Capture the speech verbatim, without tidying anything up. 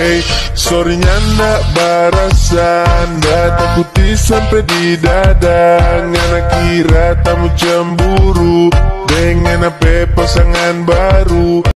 Hey, sorry ndak barasan, tak putih sampai di dada. Ngana kira tamu cemburu dengan apa pasangan baru.